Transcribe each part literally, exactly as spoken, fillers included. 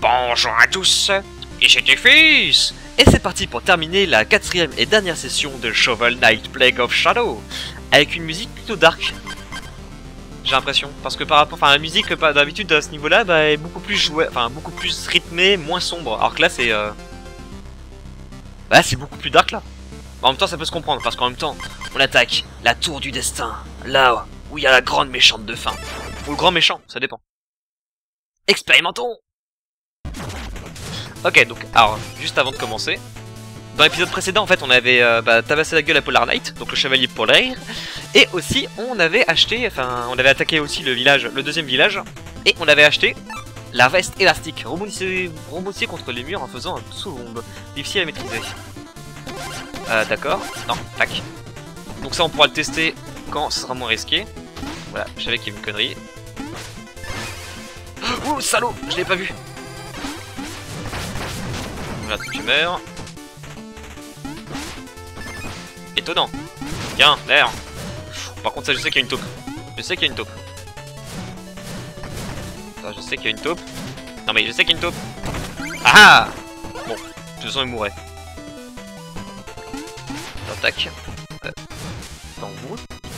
Bonjour à tous, ici T-Fils. Et c'est parti pour terminer la quatrième et dernière session de Shovel Knight Plague of Shadow. Avec une musique plutôt dark. J'ai l'impression, parce que par rapport, enfin la musique d'habitude à ce niveau-là bah, est beaucoup plus jouée, enfin beaucoup plus rythmée, moins sombre. Alors que là c'est, euh... bah c'est beaucoup plus dark là. En même temps ça peut se comprendre, parce qu'en même temps on attaque la tour du destin, là où il y a la grande méchante de fin. Ou le grand méchant, ça dépend. Expérimentons. Ok, donc, alors, juste avant de commencer, dans l'épisode précédent, en fait, on avait euh, bah, tabassé la gueule à Polar Knight, donc le chevalier polaire, et aussi, on avait acheté, enfin, on avait attaqué aussi le village, le deuxième village, et on avait acheté la veste élastique, rebondissez, rebondissez contre les murs en faisant un saut bombe, difficile à maîtriser. Euh, d'accord, non, tac. Donc ça, on pourra le tester quand ce sera moins risqué. Voilà, je savais qu'il y avait une connerie. Ouh, salaud, je l'ai pas vu. Voilà, tu meurs. Étonnant. Tiens, l'air. Par contre, ça, je sais qu'il y a une taupe. Je sais qu'il y a une taupe. Ça, je sais qu'il y a une taupe. Non, mais je sais qu'il y a une taupe. Ah ah. Bon, de toute façon, il mourrait. Tac. Euh. Attends, où?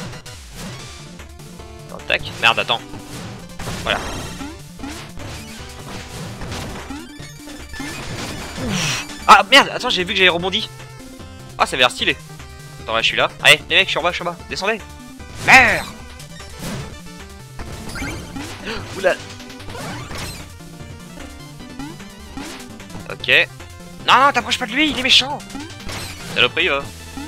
Attends, tac. Merde, attends. Voilà. Ah merde, attends, j'ai vu que j'avais rebondi. Ah, ça avait l'air stylé. Attends, ouais, je suis là. Allez, les mecs, je suis en bas, je suis en bas. Descendez. Merde. Oula. Ok. Non, non, t'approches pas de lui, il est méchant. Saloperie, va.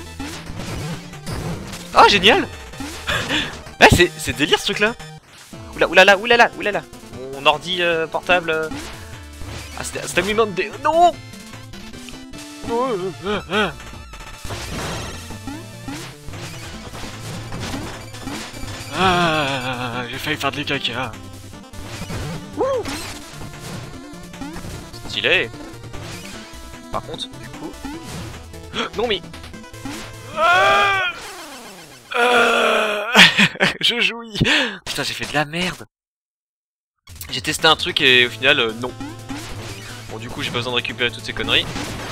Oh, génial. Ouais, c'est, c'est délire ce truc là. Oula, oulala, oulala, oulala. Mon ordi euh, portable. Euh... Ah, c'était un minimum des. Non. Ah, j'ai failli faire des caca. Stylé. Par contre, du coup... Non mais... Je jouis. Putain, j'ai fait de la merde. J'ai testé un truc et au final, euh, non. Bon, du coup, j'ai pas besoin de récupérer toutes ces conneries.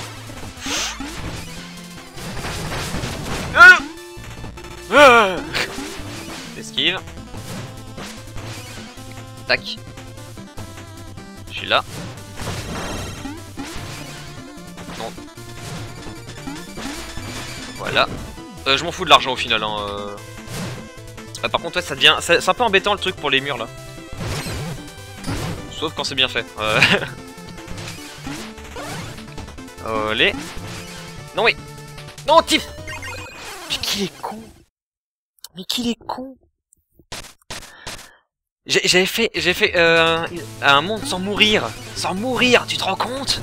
Ah ah. Esquive. Tac. Je suis là. Non. Voilà. Euh, je m'en fous de l'argent au final. Hein, euh... ah, par contre, ouais, ça devient. C'est un peu embêtant le truc pour les murs là. Sauf quand c'est bien fait. Euh... Olé. Non, oui. Non, Tiff. Mais qu'il est con. Mais qu'il est con. J'avais fait, j'ai fait euh, un monde sans mourir. Sans mourir, tu te rends compte?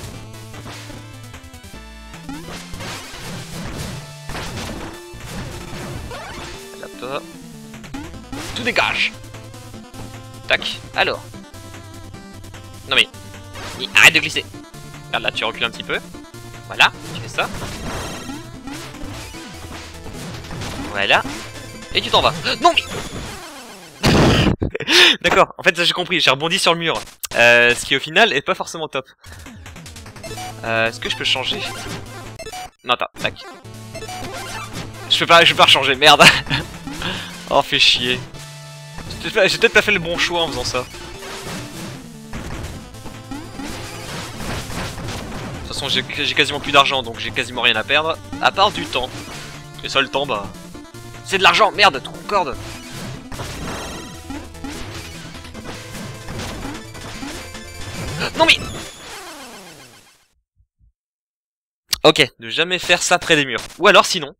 Là, tout dégage. Tac, alors. Non mais, arrête de glisser. Regarde là, tu recules un petit peu. Voilà, tu fais ça. Voilà. Et tu t'en vas. Non mais... D'accord, en fait j'ai compris, j'ai rebondi sur le mur. Euh, ce qui au final est pas forcément top. Euh, Est-ce que je peux changer? Non, attends, tac. Je peux pas, je peux pas changer, merde. Oh, fait chier. J'ai peut-être pas fait le bon choix en faisant ça. De toute façon, j'ai quasiment plus d'argent, donc j'ai quasiment rien à perdre. À part du temps. Et ça, le temps, bah... c'est de l'argent, merde, tout concorde. Non mais... Ok, ne jamais faire ça près des murs. Ou alors sinon...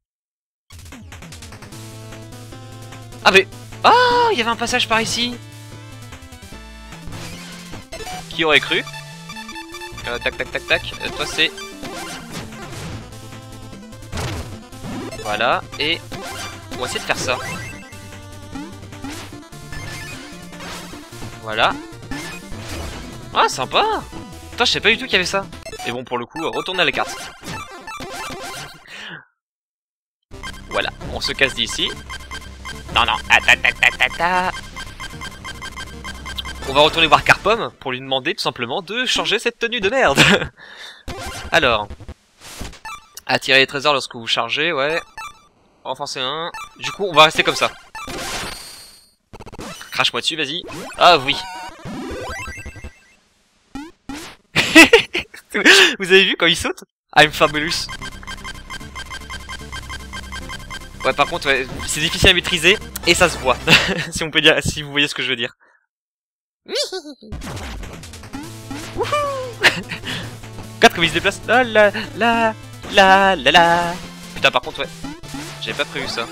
Ah mais... Oh, il y avait un passage par ici. Qui aurait cru? euh, Tac, tac, tac, tac. Euh, toi c'est... Voilà, et... on va essayer de faire ça. Voilà. Ah, sympa. Putain, je sais pas du tout qu'il y avait ça. Et bon, pour le coup, retourner à la carte. Voilà, on se casse d'ici. Non, non. Ah, ta, ta, ta, ta, ta. on va retourner voir Carpom pour lui demander tout simplement de changer cette tenue de merde. Alors, attirer les trésors lorsque vous chargez, ouais. Renforcer un. Du coup, on va rester comme ça. Crache-moi dessus, vas-y. Ah oui. Vous avez vu quand il saute? I'm fabulous. Ouais, par contre, ouais, c'est difficile à maîtriser et ça se voit. Si on peut dire, si vous voyez ce que je veux dire. Regarde comme il se déplace. La la la la la la. Putain, par contre, ouais. J'avais pas prévu ça.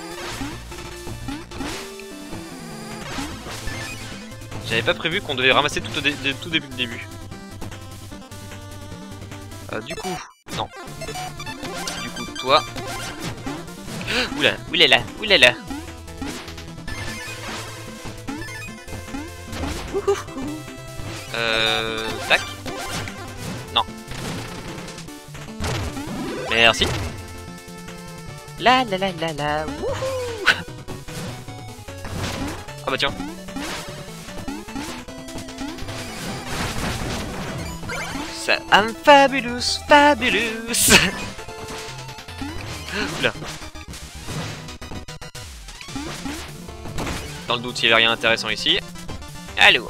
J'avais pas prévu qu'on devait ramasser tout au dé de, tout début du début. Euh, du coup, non. Du coup, toi. Oula, oulala, oulala. Euh, tac. Non. Merci. La la la la la. Wouhou. Ah bah tiens. Ça, I'm fabulous, fabulous. Oula. Dans le doute, il n'y avait rien d'intéressant ici. Alors.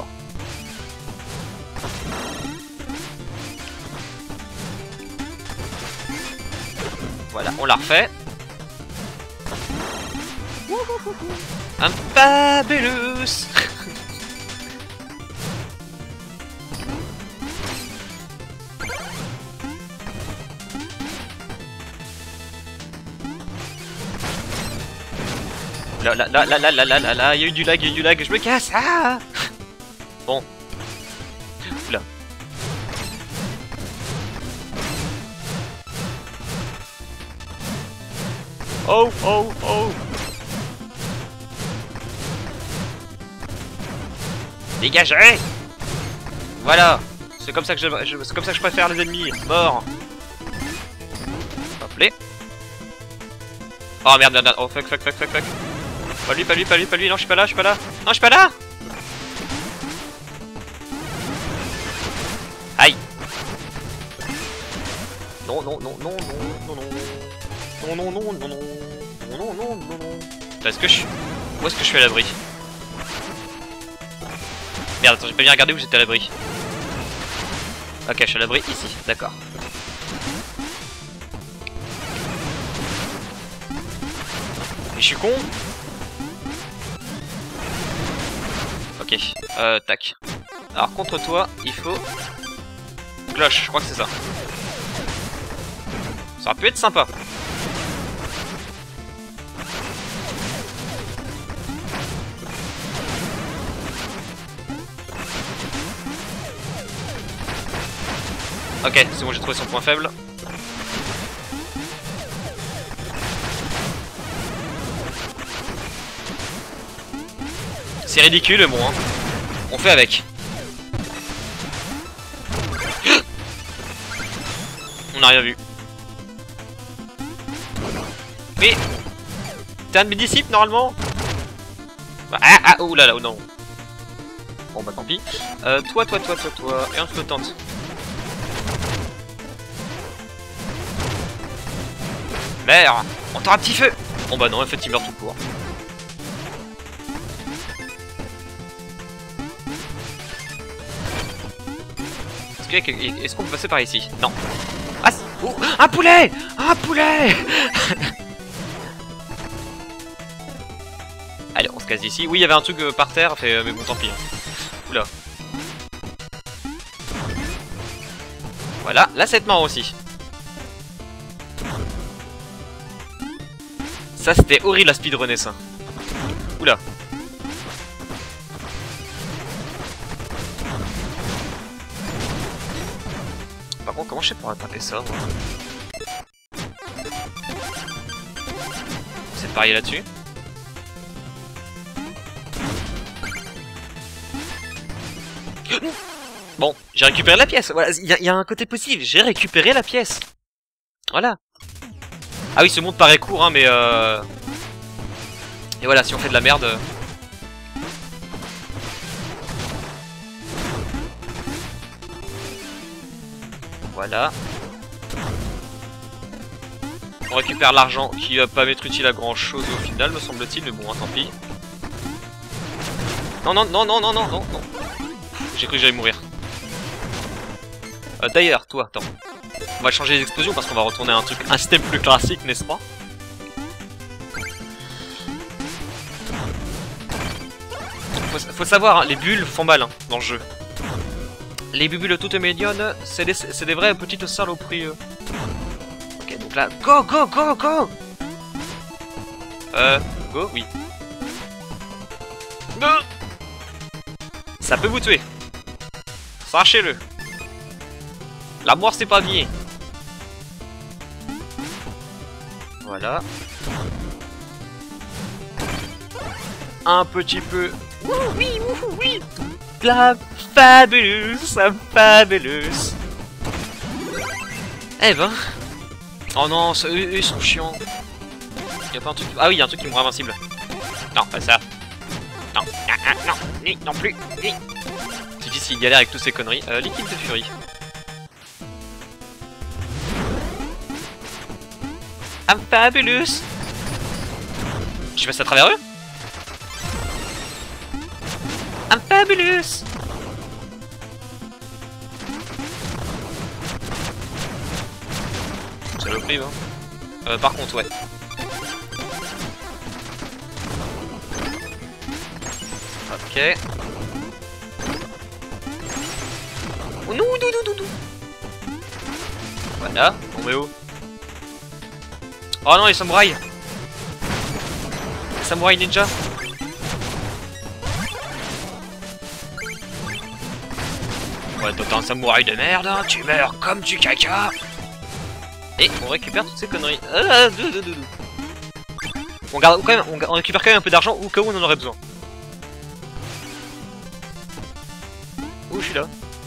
Voilà, on l'a refait. Un fabulous. Là, là, là, là, là, là, là, là, là, il y a eu du lag, il y a eu du lag, je me casse. Ah bon. Oula. Oh, oh, oh. Dégagez. Voilà. C'est comme ça que je, je c'est comme ça que je préfère les ennemis. Mort. Hop les. Oh merde, merde, merde. Oh fuck, fuck, fuck, fuck, fuck. Pas lui, pas lui, pas lui, pas lui. Non, je suis pas là, je suis pas là. Non, je suis pas là. Aïe. Non, non, non, non, non, non, non. Non, non, non, non, non. Non, non, non, non, non. Est-ce que je suis... Où est-ce que je suis à l'abri? Merde, attends, j'ai pas bien regardé où j'étais à l'abri. Ok, je suis à l'abri ici, d'accord. Et je suis con. Ok, euh, tac. Alors contre toi, il faut... Cloche, je crois que c'est ça. Ça aurait pu être sympa. Ok, c'est bon, j'ai trouvé son point faible. C'est ridicule, bon, hein. On fait avec. On n'a rien vu. Mais t'es un de mes disciples normalement. Ah ah oh là là oh non. Bon bah tant pis. Euh, toi toi toi toi toi et on se le tente. Merde, on t'a un petit feu. Bon bah non en fait il meurt tout court. Est-ce qu'on peut passer par ici? Non. Ah, oh, un poulet! Un poulet! Allez, on se casse d'ici. Oui, il y avait un truc euh, par terre, fait, euh, mais bon, tant pis. Hein. Oula. Voilà, là, c'est marrant aussi. Ça, c'était horrible à speedrunner, ça. Oula. Par contre, comment je fais pour attraper ça, moi? C'est pareil là-dessus. Bon, j'ai récupéré la pièce. Voilà, il y, y a un côté possible. J'ai récupéré la pièce. Voilà. Ah oui, ce monde paraît court, hein, mais euh... Et voilà, si on fait de la merde... Voilà. On récupère l'argent qui va pas m'être utile à grand chose au final, me semble-t-il, mais bon, hein, tant pis. Non, non, non, non, non, non, non, non. J'ai cru que j'allais mourir. Euh, D'ailleurs, toi, attends. On va changer les explosions parce qu'on va retourner à un truc, un système plus classique, n'est-ce pas? Faut, faut savoir, hein, les bulles font mal hein, dans le jeu. Les bulles toutes mignonnes, c'est des, des vraies petites saloperies. Euh. Ok, donc là, go, go, go, go. Euh, go, oui. Go. Ça peut vous tuer. Sachez-le. La mort c'est pas bien. Voilà. Un petit peu. Ouh, oui, ouh, oui. La fabuleuse, la fabuleuse. Eh ben. Oh non, eux, eux ils sont chiants. Y'a pas un truc. Ah oui, y'a un truc qui me rend invincible. Non, pas ça. Non, non, non, ni non plus, ni. C'est difficile, il galère avec toutes ces conneries. Euh, liquide de furie. I'm fabulous. Je passe à travers eux. I'm fabulous. Ça le prive, hein. Euh, par contre, ouais. Ok. Oh non, non, non, non, non. Voilà, on met où? Oh non, les samouraïs. Les samouraïs ninja. Ouais, toi t'es un samouraï de merde, hein. Tu meurs comme du caca. Et on récupère toutes ces conneries. Euh, dou, dou, dou, dou. On, garde, quand même, on, on récupère quand même un peu d'argent au cas où on en aurait besoin. Où je suis là?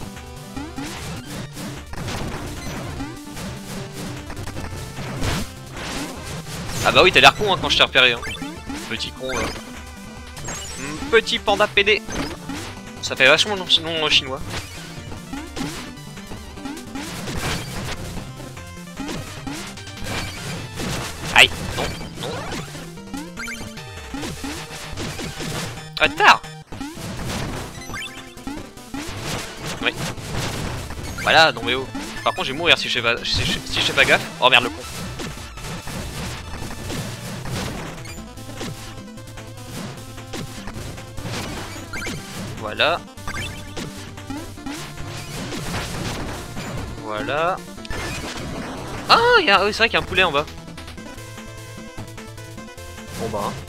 Ah bah oui, t'as l'air con hein, quand je t'ai repéré. Hein. Petit con là. Mmh, petit panda pédé. Ça fait vachement nom, nom chinois. Aïe, non, non. Retard. Oui. Voilà, non mais oh. Par contre, je vais mourir si je fais pas, si je, si je fais pas gaffe. Oh merde, le con. Voilà. Voilà. Ah, il y a... oui, c'est vrai qu'il y a un poulet en bas. Bon bah. Hein.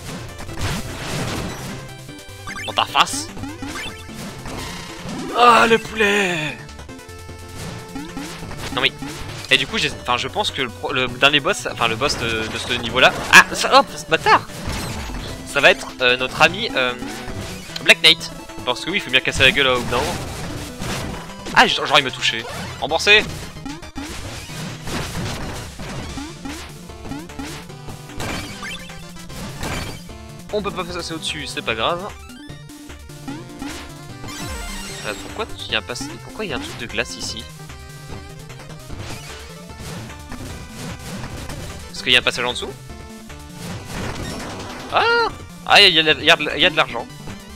Dans ta face. Ah, le poulet. Non mais. Et du coup, j'ai... enfin, je pense que le, pro... le dernier boss, enfin le boss de, de ce niveau-là. Ah, ça... hop, ce bâtard. Ça va être euh, notre ami euh... Black Knight. Parce que oui, il faut bien casser la gueule au bout d'un moment. Ah, genre il me touchait. Remboursé. On peut pas passer au-dessus, c'est pas grave. Euh, pourquoi il y a un pass... pourquoi il y a un truc de glace ici? Est-ce qu'il y a un passage en dessous? Ah, ah, il y, y, y, y a de l'argent.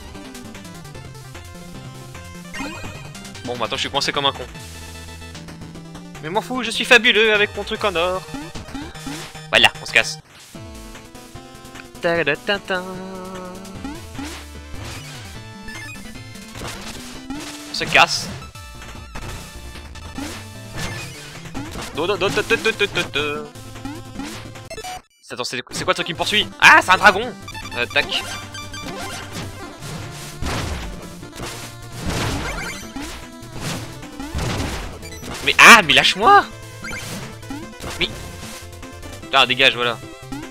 Bon, maintenant je suis coincé comme un con. Mais m'en fous, je suis fabuleux avec mon truc en or. Voilà, on se casse. On se casse. Attends, c'est quoi le truc qui me poursuit? Ah, c'est un dragon. Euh, tac. Mais ah, mais lâche-moi. Oui. Putain, dégage, voilà.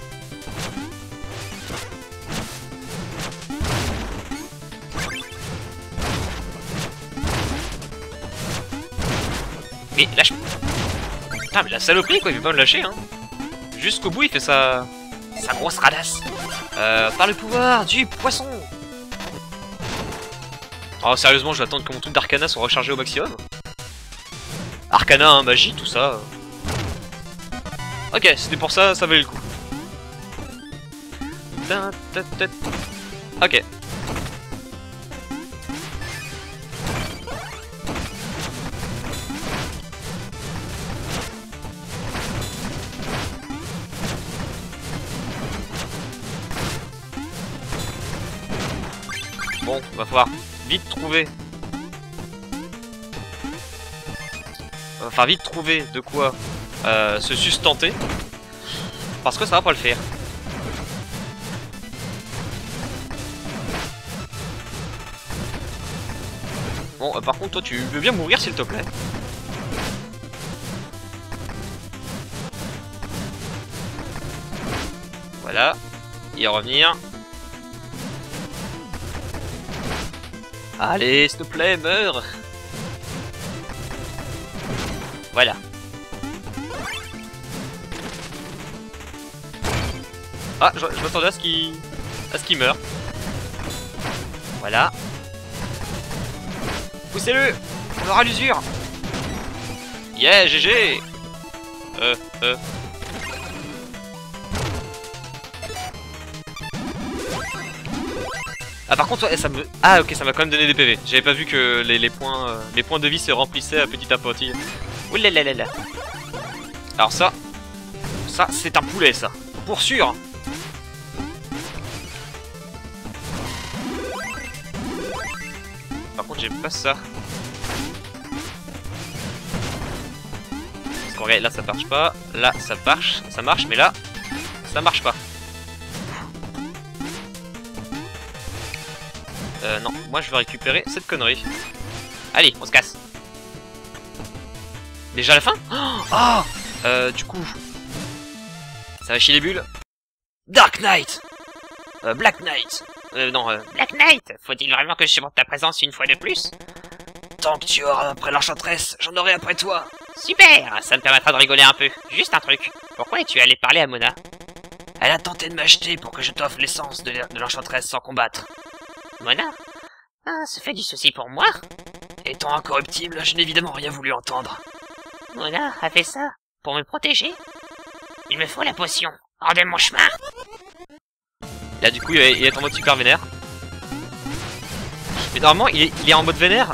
Mais lâche... Putain, mais la saloperie quoi, il veut pas me lâcher hein. Jusqu'au bout il fait sa... sa grosse radasse. Euh, par le pouvoir du poisson. Oh sérieusement, je vais attendre que mon truc d'arcana soit rechargé au maximum. Arcana, hein, magie, tout ça. Ok, c'était pour ça, ça valait le coup. Ok. Bon, va falloir vite trouver. Enfin, vite trouver de quoi euh, se sustenter. Parce que ça va pas le faire. Bon, euh, par contre, toi, tu veux bien mourir, s'il te plaît. Voilà. Y revenir. Allez, s'il te plaît, meurs. Voilà. Ah, je, je m'attendais à ce qu'il... à ce qu'il meure. Voilà. Poussez-le. On aura l'usure. Yeah, G G. Euh, euh... Ah par contre, ouais, ça me... Ah ok, ça m'a quand même donné des P V. J'avais pas vu que les, les points euh, les points de vie se remplissaient à petit à petit. Oulalala. Alors ça... Ça, c'est un poulet, ça. Pour sûr. Par contre, j'aime pas ça. Parce qu'en vrai, là, ça marche pas. Là, ça marche. Ça marche, mais là, ça marche pas. Euh, non, moi je vais récupérer cette connerie. Allez, on se casse. Déjà la fin? Ah oh euh, du coup... Ça va chier les bulles. Dark Knight euh, Black Knight Euh, non, euh... Black Knight, faut-il vraiment que je supporte ta présence une fois de plus? Tant que tu auras après l'enchanteresse, j'en aurai après toi. Super, ça me permettra de rigoler un peu. Juste un truc. Pourquoi es-tu allé parler à Mona? Elle a tenté de m'acheter pour que je t'offre l'essence de l'enchanteresse sans combattre. Mona? Ah, ça fait du souci pour moi? Étant incorruptible, je n'ai évidemment rien voulu entendre. Mona a fait ça pour me protéger? Il me faut la potion, hors de mon chemin. Là du coup il est en mode super vénère. Mais normalement il est, il est en mode vénère.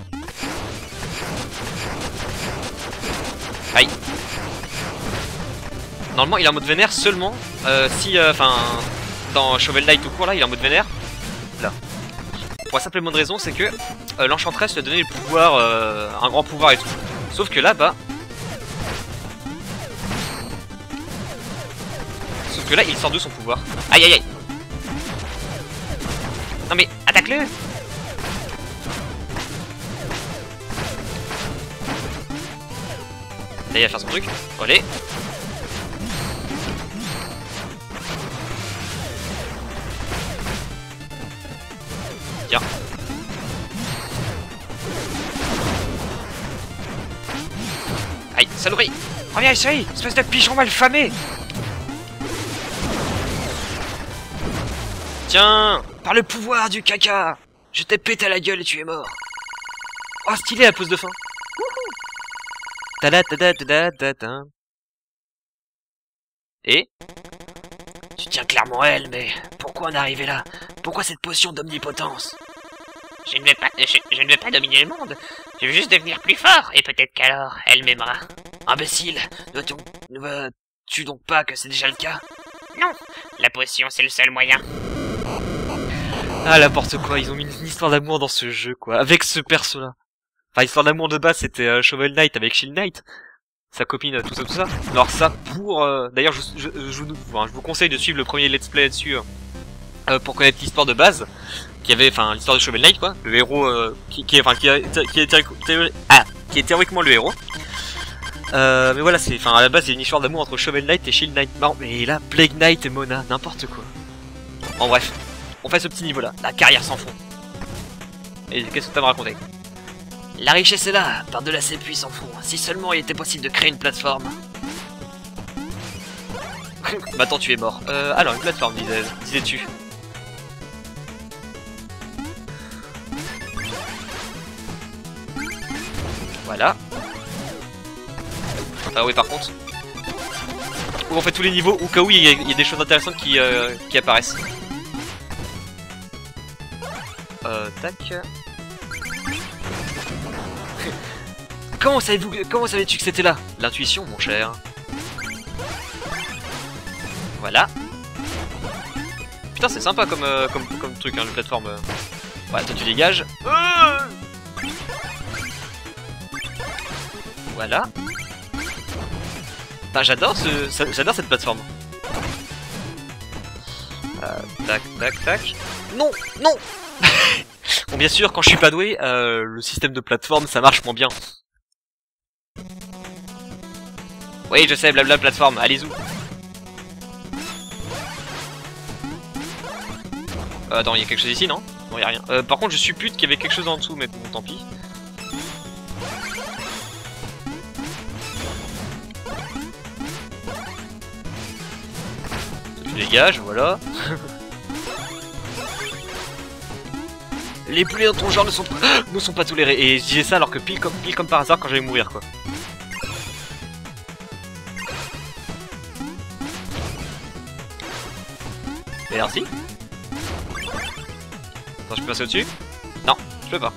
Aïe. Normalement il est en mode vénère seulement euh, si, enfin, euh, dans Shovel Knight tout court là il est en mode vénère. Là. Pour la simple et bonne raison c'est que euh, l'enchanteresse lui a donné le pouvoir, euh, un grand pouvoir et tout. Sauf que là bah... Sauf que là il sort de son pouvoir. Aïe aïe aïe. Non mais attaque-le. Là il va faire son truc. Allez. Tiens. Aïe, saloperie. Reviens ici, espèce de pigeon malfamé. Tiens, par le pouvoir du caca, je t'ai pété la gueule et tu es mort. Oh, stylé la pause de fin. Tada tada tada tada. Et tu tiens clairement elle, mais pourquoi en arriver là? Pourquoi cette potion d'omnipotence? Je ne vais pas, je, je ne vais pas dominer le monde. Je veux juste devenir plus fort, et peut-être qu'alors, elle m'aimera. Imbécile, ne vois-tu donc pas que c'est déjà le cas? Non, la potion c'est le seul moyen. Ah, n'importe quoi, ils ont mis une histoire d'amour dans ce jeu, quoi, avec ce perso-là. Enfin, l'histoire d'amour de base, c'était euh, Shovel Knight avec Shield Knight. Sa copine, euh, tout ça, tout ça. Alors ça, pour... Euh... D'ailleurs, je, je, je, je, enfin, je vous conseille de suivre le premier let's play là-dessus, euh, pour connaître l'histoire de base. Qui avait, enfin, l'histoire de Shovel Knight, quoi. Le héros, euh, qui, qui est, enfin, qui, a, qui, est, ah, qui est théoriquement le héros. Euh, mais voilà, c'est, enfin, à la base, il y a une histoire d'amour entre Shovel Knight et Shield Knight. Non, mais là, Plague Knight et Mona, n'importe quoi. En bref, on fait ce petit niveau-là, la carrière sans fond. Et qu'est-ce que tu as à me raconter? La richesse est là, par-delà ses puits sans fond. Si seulement il était possible de créer une plateforme. Bah attends, tu es mort. Euh, alors, une plateforme, disais, disais-tu. Voilà. Ah oui, par contre. Ou on fait tous les niveaux, ou cas où il y, y a des choses intéressantes qui, euh, qui apparaissent. Euh, tac. Comment savez-vous, comment savais-tu que c'était là? L'intuition, mon cher. Voilà. Putain, c'est sympa comme, euh, comme, comme truc, hein, le plateforme. Ouais, toi tu dégages. Euh voilà. Putain, j'adore ce, j'adore cette plateforme. Euh, tac, tac, tac. Non, non. Bon, bien sûr, quand je suis pas doué, euh, le système de plateforme, ça marche moins bien. Oui, je sais, blabla plateforme, allez-y. Euh, attends, il y a quelque chose ici, non? Non, il y a rien. Euh, par contre, je suppute qu'il y avait quelque chose en dessous, mais bon, tant pis. Je dégage, voilà. Les poulets dans ton genre ne sont pas, ne sont pas tolérés. Et je disais ça alors que pile comme, pile comme par hasard quand j'allais mourir, quoi. Merci. Attends, je peux passer au-dessus? Non, je peux pas.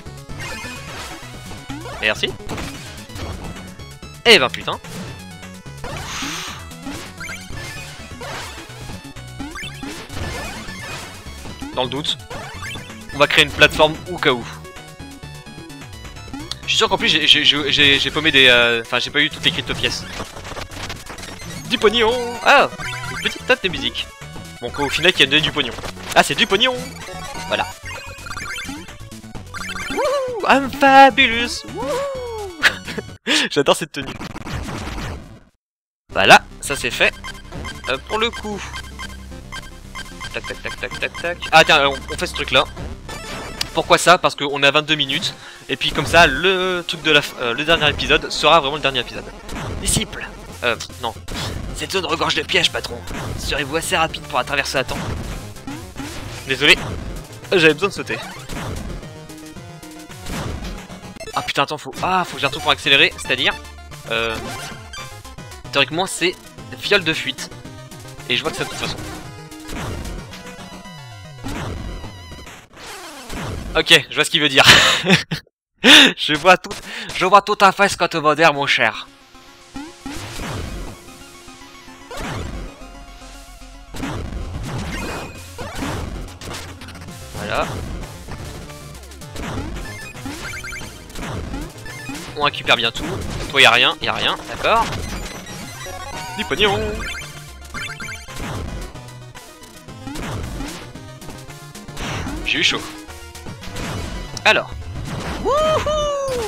Merci. Eh ben putain. Dans le doute, on va créer une plateforme au cas où. Je suis sûr qu'en plus j'ai paumé des... Enfin euh, j'ai pas eu toutes les crypto-pièces. Du pognon. Ah, une petite tête de musique. Bon, au final qui a donné du pognon. Ah, c'est du pognon. Voilà. Wouhou, I'm fabulous. J'adore cette tenue. Voilà, ça c'est fait. Euh, pour le coup... Tac, tac, tac, tac, tac, tac. Ah tiens, on, on fait ce truc là. Pourquoi ça? Parce qu'on a vingt-deux minutes. Et puis comme ça, le truc de la... Euh, le dernier épisode sera vraiment le dernier épisode. Disciple. Euh, non. Cette zone regorge de pièges, patron. Serez-vous assez rapide pour la traverser à temps? Désolé. J'avais besoin de sauter. Ah putain, attends, faut... Ah, faut que j'y retourne pour accélérer. C'est-à-dire... Euh... Théoriquement, c'est fiole de fuite. Et je vois que ça de toute façon. Ok, je vois ce qu'il veut dire. je vois tout, je vois tout à fait ce que tu veux dire, mon cher. Voilà. On récupère bien tout. Toi, y a rien, y a rien, d'accord. Du pognon. J'ai eu chaud. Alors. Wouhou.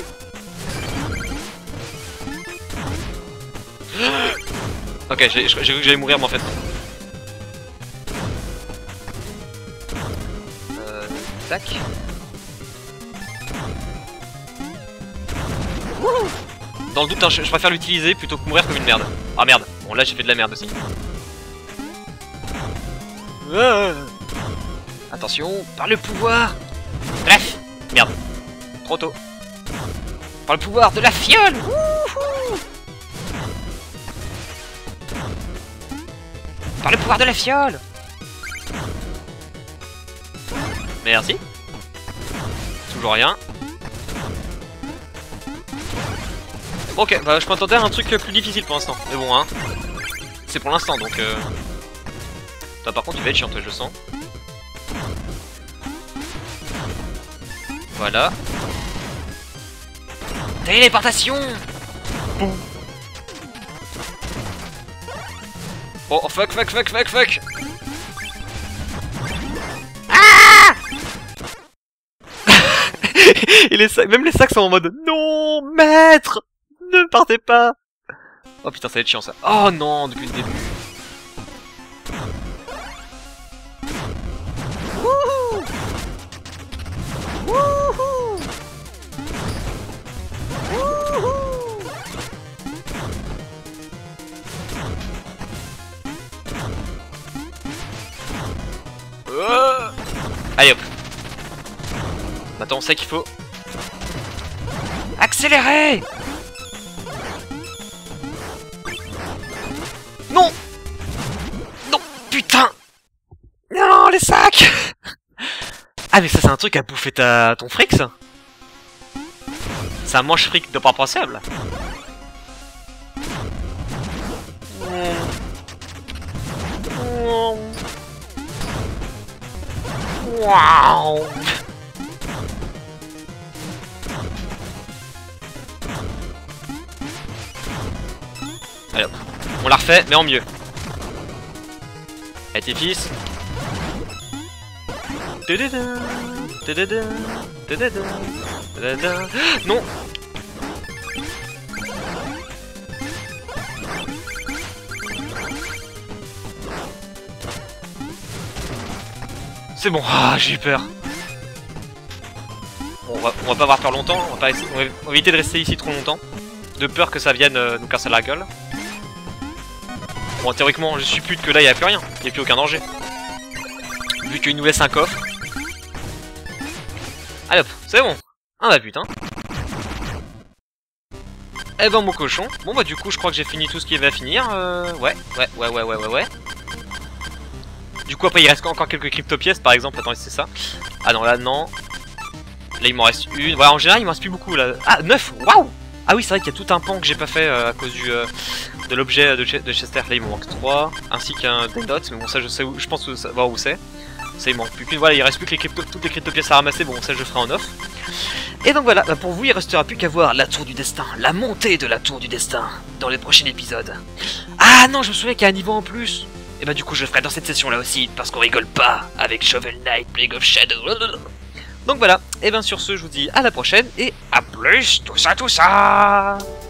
Ok, j'ai cru que j'allais mourir, mais en fait. Euh. Tac. Wouhou. Dans le doute, hein, je, je préfère l'utiliser plutôt que mourir comme une merde. Ah merde. Bon, là j'ai fait de la merde aussi. Ah. Attention, par le pouvoir. Bref. Merde. Trop tôt. Par le pouvoir de la fiole. Wouhou. Par le pouvoir de la fiole. Merci. Toujours rien. Ok, bah je m'attendais à un truc plus difficile pour l'instant. Mais bon, hein. C'est pour l'instant, donc... Euh... Toi, par contre, tu vas être chiant, toi, je le sens. Voilà. Téléportation. Boum. Oh, fuck, fuck, fuck, fuck, fuck. Ah. Et les sacs, même les sacs sont en mode non, maître, ne partez pas. Oh putain, ça va être chiant ça. Oh non, depuis le début. Wouhou. Wouhou. Wouhou. Oh. Allez hop. Maintenant on sait qu'il faut accélérer. putain! Non, les sacs! Ah, mais ça, c'est un truc à bouffer ta... ton fric, ça? C'est un manche-fric de pas possible. Waouh! Allez hop, on la refait, mais en mieux. Allez tes fils. Non. C'est bon, ah, j'ai eu peur. Bon, on, va, on va pas avoir peur longtemps, on va, pas essayer, on va éviter de rester ici trop longtemps. De peur que ça vienne euh, nous casser la gueule. Bon, théoriquement, je suppute que là, il n'y a plus rien. Il n'y a plus aucun danger. Vu qu'il nous laisse un coffre. Allez hop, c'est bon. Ah bah putain. Eh ben, mon cochon. Bon bah du coup, je crois que j'ai fini tout ce qui va finir. Euh, ouais, ouais, ouais, ouais, ouais, ouais, ouais. Du coup, après, il reste encore quelques crypto-pièces, par exemple. Attends, c'est ça. Ah non, là, non. Là, il m'en reste une. Voilà, en général, il m'en reste plus beaucoup, là. Ah, neuf. Waouh. Ah oui, c'est vrai qu'il y a tout un pan que j'ai pas fait euh, à cause du euh, de l'objet de, de Chester. Là, il me manque trois, ainsi qu'un des notes. Mais bon, ça, je sais où, je pense que savoir où c'est. Ça, il manque plus qu'une. Voilà, il reste plus que les crypto, toutes les crypto-pièces à ramasser. Bon, ça, je ferai en off. Et donc voilà, bah, pour vous, il restera plus qu'à voir la tour du destin, la montée de la tour du destin dans les prochains épisodes. Ah non, je me souviens qu'il y a un niveau en plus. Et bah du coup, je le ferai dans cette session-là aussi, parce qu'on rigole pas avec Shovel Knight, Plague of Shadow. Donc voilà, et bien sur ce, je vous dis à la prochaine, et à plus, tout ça, tout ça.